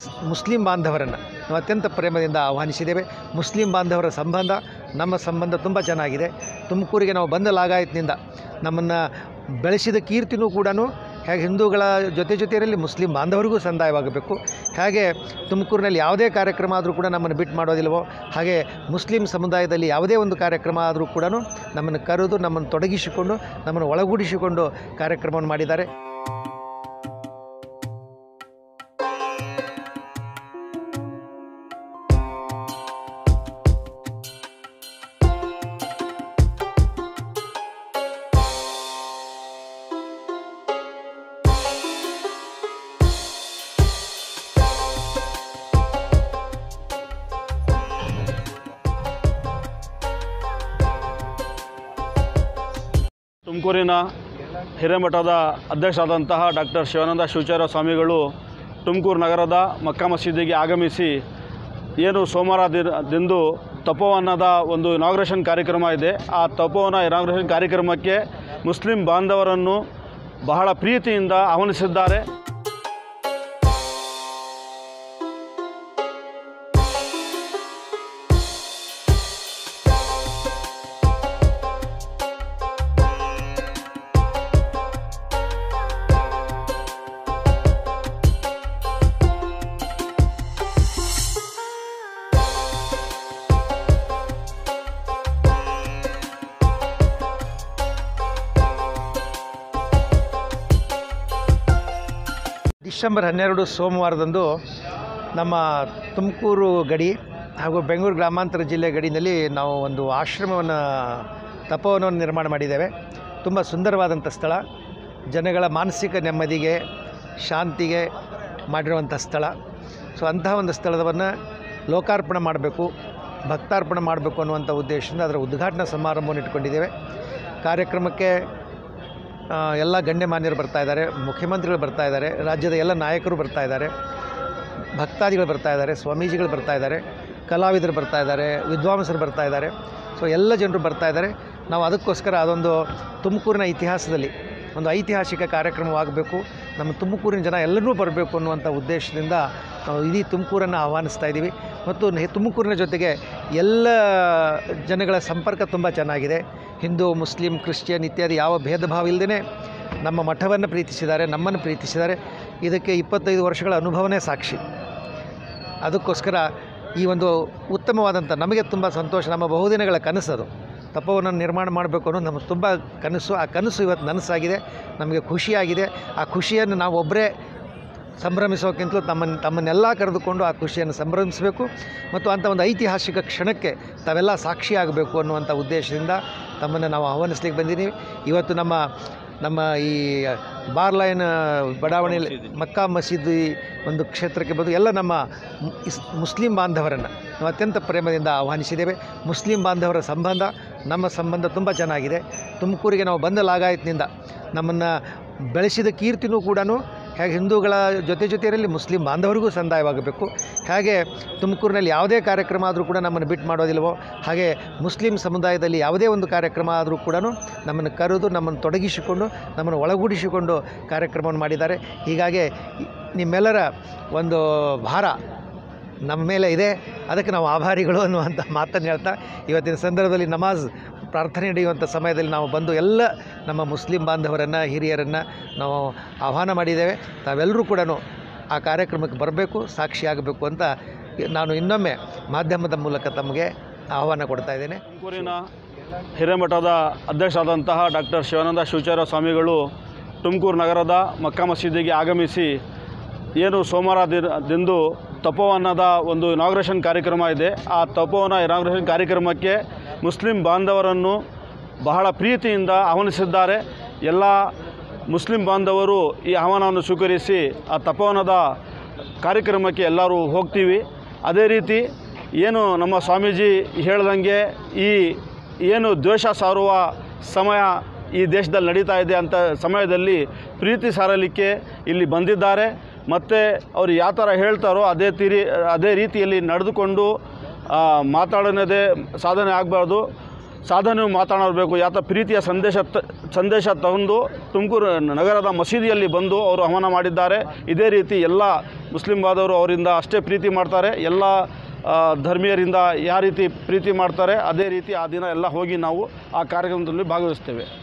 Muslim ಬಾಂಧವರನ್ನು ನಾವು ಅತ್ಯಂತ ಪ್ರೇಮದಿಂದ ಆಹ್ವಾನಿಸಿದ್ದೇವೆ. ಮುಸ್ಲಿಂ ಬಾಂಧವರ ಸಂಬಂಧ ನಮ್ಮ ಸಂಬಂಧ ತುಂಬ ಚೆನ್ನಾಗಿದೆ. ತುಮಕೂರಿಗೆ ನಾವು ಬಂದ ಲಾಗಾಯತ್ನಿಂದ ನಮ್ಮನ್ನು ಬೆಳೆಸಿದ ಕೀರ್ತಿನೂ ಕೂಡ ಹೇಗೆ ಹಿಂದೂಗಳ ಜೊತೆಯಲ್ಲಿ ಮುಸ್ಲಿಂ ಬಾಂಧವರಿಗೂ ಸಂದಾಯವಾಗಬೇಕು. ಹಾಗೆ ತುಮಕೂರಿನಲ್ಲಿ ಯಾವುದೇ ಕಾರ್ಯಕ್ರಮ ಆದರೂ ಕೂಡ ನಮ್ಮನ್ನು ಬಿಟ್ಟು ಮಾಡೋದಿಲ್ವೋ ಹಾಗೆ ಮುಸ್ಲಿಂ ಸಮುದಾಯದಲ್ಲಿ ಯಾವುದೇ ಒಂದು ಕಾರ್ಯಕ್ರಮ ಆದರೂ ಕೂಡ ನಮ್ಮನ್ನು ಕರೆದು ನಮ್ಮನ್ನು ತೊಡಗಿಸಿಕೊಂಡು ನಮ್ಮನ್ನು ಒಳಗೂಡಿಸಿಕೊಂಡು ಕಾರ್ಯಕ್ರಮವನ್ನು ಮಾಡಿದ್ದಾರೆ. ತುಮಕೂರಿನ ಹಿರೇಮಠದ ಅಧ್ಯಕ್ಷರಾದಂತಹ ಡಾಕ್ಟರ್ ಶಿವಾನಂದ ಶಿವಚಾರ್ಯ ಸ್ವಾಮಿಗಳು ತುಮಕೂರು ನಗರದ ಮಕ್ಕಾ ಮಸೀದಿಗೆ ಆಗಮಿಸಿ ಏನು ಸೋಮವಾರದಿಂದ ತಪೋವನದ ಒಂದು ಇನಾಗ್ರೇಷನ್ ಕಾರ್ಯಕ್ರಮ ಇದೆ. ಆ ತಪೋವನ ಇನಾಗ್ರೇಷನ್ ಕಾರ್ಯಕ್ರಮಕ್ಕೆ ಮುಸ್ಲಿಂ ಬಾಂಧವರನ್ನು ಬಹಳ ಪ್ರೀತಿಯಿಂದ ಆಹ್ವಾನಿಸಿದ್ದಾರೆ. ಡಿಸೆಂಬರ್ 12 ಸೋಮವಾರದಂದು ನಮ್ಮ ತುಮಕೂರು ಗಡಿ ಹಾಗೂ ಬೆಂಗಳೂರು ಗ್ರಾಮಾಂತರ ಜಿಲ್ಲೆ ಗಡಿನಲ್ಲಿ ನಾವು ಒಂದು ಆಶ್ರಮವನ್ನು ತಪೋವನವನ್ನು ನಿರ್ಮಾಣ ಮಾಡಿದ್ದೇವೆ. ತುಂಬ ಸುಂದರವಾದಂಥ ಸ್ಥಳ, ಜನಗಳ ಮಾನಸಿಕ ನೆಮ್ಮದಿಗೆ ಶಾಂತಿಗೆ ಮಾಡಿರುವಂಥ ಸ್ಥಳ. ಸೊ ಅಂತಹ ಒಂದು ಸ್ಥಳವನ್ನು ಲೋಕಾರ್ಪಣೆ ಮಾಡಬೇಕು, ಭಕ್ತಾರ್ಪಣೆ ಮಾಡಬೇಕು ಅನ್ನುವಂಥ ಉದ್ದೇಶದಿಂದ ಅದರ ಉದ್ಘಾಟನಾ ಸಮಾರಂಭವನ್ನು ಇಟ್ಕೊಂಡಿದ್ದೇವೆ. ಕಾರ್ಯಕ್ರಮಕ್ಕೆ ಎಲ್ಲ ಗಣ್ಯಮಾನ್ಯರು ಬರ್ತಾಯಿದ್ದಾರೆ, ಮುಖ್ಯಮಂತ್ರಿಗಳು ಬರ್ತಾಯಿದ್ದಾರೆ, ರಾಜ್ಯದ ಎಲ್ಲ ನಾಯಕರು ಬರ್ತಾಯಿದ್ದಾರೆ, ಭಕ್ತಾದಿಗಳು ಬರ್ತಾಯಿದ್ದಾರೆ, ಸ್ವಾಮೀಜಿಗಳು ಬರ್ತಾಯಿದ್ದಾರೆ, ಕಲಾವಿದರು ಬರ್ತಾಯಿದ್ದಾರೆ, ವಿದ್ವಾಂಸರು ಬರ್ತಾಯಿದ್ದಾರೆ. ಸೊ ಎಲ್ಲ ಜನರು ಬರ್ತಾಯಿದ್ದಾರೆ. ನಾವು ಅದಕ್ಕೋಸ್ಕರ ಅದೊಂದು ತುಮಕೂರಿನ ಇತಿಹಾಸದಲ್ಲಿ ಒಂದು ಐತಿಹಾಸಿಕ ಕಾರ್ಯಕ್ರಮವಾಗಬೇಕು, ನಮ್ಮ ತುಮಕೂರಿನ ಜನ ಎಲ್ಲರೂ ಬರಬೇಕು ಅನ್ನುವಂಥ ಉದ್ದೇಶದಿಂದ ನಾವು ಇಡೀ ತುಮಕೂರನ್ನು ಆಹ್ವಾನಿಸ್ತಾ ಇದ್ದೀವಿ. ಮತ್ತು ತುಮಕೂರಿನ ಜೊತೆಗೆ ಎಲ್ಲ ಜನಗಳ ಸಂಪರ್ಕ ತುಂಬ ಚೆನ್ನಾಗಿದೆ. ಹಿಂದೂ, ಮುಸ್ಲಿಂ, ಕ್ರಿಶ್ಚಿಯನ್ ಇತ್ಯಾದಿ ಯಾವ ಭೇದ ಭಾವ ಇಲ್ಲದೇ ನಮ್ಮ ಮಠವನ್ನು ಪ್ರೀತಿಸಿದ್ದಾರೆ, ನಮ್ಮನ್ನು ಪ್ರೀತಿಸಿದ್ದಾರೆ. ಇದಕ್ಕೆ 25 ವರ್ಷಗಳ ಅನುಭವನೇ ಸಾಕ್ಷಿ. ಅದಕ್ಕೋಸ್ಕರ ಈ ಒಂದು ಉತ್ತಮವಾದಂಥ ನಮಗೆ ತುಂಬ ಸಂತೋಷ, ನಮ್ಮ ಬಹುದಿನಗಳ ಕನಸದು ತಪೋವನ್ನು ನಿರ್ಮಾಣ ಮಾಡಬೇಕು ಅನ್ನೋದು ನಮಗೆ ತುಂಬ ಕನಸು. ಆ ಕನಸು ಇವತ್ತು ನನಸಾಗಿದೆ, ನಮಗೆ ಖುಷಿಯಾಗಿದೆ. ಆ ಖುಷಿಯನ್ನು ನಾವು ಒಬ್ಬರೇ ಸಂಭ್ರಮಿಸೋಕ್ಕಿಂತಲೂ ತಮ್ಮನ್ನೆಲ್ಲ ಕರೆದುಕೊಂಡು ಆ ಖುಷಿಯನ್ನು ಸಂಭ್ರಮಿಸಬೇಕು ಮತ್ತು ಅಂಥ ಒಂದು ಐತಿಹಾಸಿಕ ಕ್ಷಣಕ್ಕೆ ತಾವೆಲ್ಲ ಸಾಕ್ಷಿಯಾಗಬೇಕು ಅನ್ನುವಂಥ ಉದ್ದೇಶದಿಂದ ತಮ್ಮನ್ನು ನಾವು ಆಹ್ವಾನಿಸ್ಲಿಕ್ಕೆ ಬಂದಿದ್ದೀವಿ. ಇವತ್ತು ನಮ್ಮ ಈ ಬಾರ್ಲೈನ್ ಬಡಾವಣೆಯಲ್ಲಿ ಮಕ್ಕಾ ಮಸೀದ್ ಒಂದು ಕ್ಷೇತ್ರಕ್ಕೆ ಬಂದು ಎಲ್ಲ ನಮ್ಮ ಮುಸ್ಲಿಂ ಬಾಂಧವರನ್ನು ನಾವು ಅತ್ಯಂತ ಪ್ರೇಮದಿಂದ ಆಹ್ವಾನಿಸಿದ್ದೇವೆ. ಮುಸ್ಲಿಂ ಬಾಂಧವರ ಸಂಬಂಧ ನಮ್ಮ ಸಂಬಂಧ ತುಂಬ ಚೆನ್ನಾಗಿದೆ. ತುಮಕೂರಿಗೆ ನಾವು ಬಂದ ಲಾಗಾಯತ್ನಿಂದ ನಮ್ಮನ್ನು ಬೆಳೆಸಿದ ಕೀರ್ತಿನೂ ಕೂಡ ಹೇಗೆ ಹಿಂದೂಗಳ ಜೊತೆಯಲ್ಲಿ ಮುಸ್ಲಿಂ ಬಾಂಧವರಿಗೂ ಸಂದಾಯವಾಗಬೇಕು. ಹಾಗೆ ತುಮಕೂರಿನಲ್ಲಿ ಯಾವುದೇ ಕಾರ್ಯಕ್ರಮ ಆದರೂ ಕೂಡ ನಮ್ಮನ್ನು ಬಿಟ್ಟು ಮಾಡೋದಿಲ್ವೋ ಹಾಗೆ ಮುಸ್ಲಿಂ ಸಮುದಾಯದಲ್ಲಿ ಯಾವುದೇ ಒಂದು ಕಾರ್ಯಕ್ರಮ ಆದರೂ ಕೂಡ ನಮ್ಮನ್ನು ಕರೆದು ನಮ್ಮನ್ನು ತೊಡಗಿಸಿಕೊಂಡು ನಮ್ಮನ್ನು ಒಳಗೂಡಿಸಿಕೊಂಡು ಕಾರ್ಯಕ್ರಮವನ್ನು ಮಾಡಿದ್ದಾರೆ. ಹೀಗಾಗಿ ನಿಮ್ಮೆಲ್ಲರ ಒಂದು ಭಾರ ನಮ್ಮ ಮೇಲೆ ಇದೆ, ಅದಕ್ಕೆ ನಾವು ಆಭಾರಿಗಳು ಅನ್ನುವಂಥ ಮಾತನ್ನು ಹೇಳ್ತಾ ಇವತ್ತಿನ ಸಂದರ್ಭದಲ್ಲಿ ನಮಾಜ್ ಪ್ರಾರ್ಥನೆ ನಡೆಯುವಂಥ ಸಮಯದಲ್ಲಿ ನಾವು ಬಂದು ಎಲ್ಲ ನಮ್ಮ ಮುಸ್ಲಿಂ ಬಾಂಧವರನ್ನು, ಹಿರಿಯರನ್ನು ನಾವು ಆಹ್ವಾನ ಮಾಡಿದ್ದೇವೆ. ತಾವೆಲ್ಲರೂ ಕೂಡ ಆ ಕಾರ್ಯಕ್ರಮಕ್ಕೆ ಬರಬೇಕು, ಸಾಕ್ಷಿಯಾಗಬೇಕು ಅಂತ ನಾನು ಇನ್ನೊಮ್ಮೆ ಮಾಧ್ಯಮದ ಮೂಲಕ ತಮಗೆ ಆಹ್ವಾನ ಕೊಡ್ತಾ ಇದ್ದೇನೆ. ತುಮಕೂರಿನ ಹಿರೇಮಠದ ಅಧ್ಯಕ್ಷರಾದಂತಹ ಡಾಕ್ಟರ್ ಶಿವಾನಂದ ಶಿವಚಾರ್ಯ ಸ್ವಾಮಿಗಳು ತುಮಕೂರು ನಗರದ ಮಕ್ಕಾ ಮಸೀದಿಗೆ ಆಗಮಿಸಿ ಏನು ಸೋಮವಾರದಿಂದ ತಪೋವನದ ಒಂದು ಇನಾಗ್ರೇಷನ್ ಕಾರ್ಯಕ್ರಮ ಇದೆ. ಆ ತಪೋವನ ಇನಾಗ್ರೇಷನ್ ಕಾರ್ಯಕ್ರಮಕ್ಕೆ ಮುಸ್ಲಿಂ ಬಾಂಧವರನ್ನು ಬಹಳ ಪ್ರೀತಿಯಿಂದ ಆಹ್ವಾನಿಸಿದ್ದಾರೆ. ಎಲ್ಲ ಮುಸ್ಲಿಂ ಬಾಂಧವರು ಈ ಆಹ್ವಾನವನ್ನು ಸ್ವೀಕರಿಸಿ ಆ ತಪೋವನದ ಕಾರ್ಯಕ್ರಮಕ್ಕೆ ಎಲ್ಲರೂ ಹೋಗ್ತೀವಿ. ಅದೇ ರೀತಿ ಏನು ನಮ್ಮ ಸ್ವಾಮೀಜಿ ಹೇಳ್ದಂಗೆ ಈ ಏನು ದ್ವೇಷ ಸಾರುವ ಸಮಯ ಈ ದೇಶದಲ್ಲಿ ನಡೀತಾ ಇದೆ ಅಂತ ಸಮಯದಲ್ಲಿ ಪ್ರೀತಿ ಸಾರಲಿಕ್ಕೆ ಇಲ್ಲಿ ಬಂದಿದ್ದಾರೆ. ಮತ್ತು ಅವರು ಯಾವ ಥರ ಹೇಳ್ತಾರೋ ಅದೇ ರೀತಿಯಲ್ಲಿ ನಡೆದುಕೊಂಡು ಮಾತಾಡೋದೇ ಸಾಧನೆ ಆಗಬಾರ್ದು. ಸಾಧನೆ ಮಾತನಾಡಬೇಕು, ಯಾತ ಪ್ರೀತಿಯ ಸಂದೇಶ ತಂದು ತುಮಕೂರು ನಗರದ ಮಸೀದಿಯಲ್ಲಿ ಬಂದು ಅವರು ಹವನ ಮಾಡಿದ್ದಾರೆ. ಇದೇ ರೀತಿ ಎಲ್ಲ ಮುಸ್ಲಿಂ ಬಾಂಧವರು ಅವರಿಂದ ಅಷ್ಟೇ ಪ್ರೀತಿ ಮಾಡ್ತಾರೆ. ಎಲ್ಲ ಧರ್ಮೀಯರಿಂದ ಯಾವ ರೀತಿ ಪ್ರೀತಿ ಮಾಡ್ತಾರೆ ಅದೇ ರೀತಿ ಆ ದಿನ ಎಲ್ಲ ಹೋಗಿ ನಾವು ಆ ಕಾರ್ಯಕ್ರಮದಲ್ಲಿ ಭಾಗವಹಿಸ್ತೇವೆ.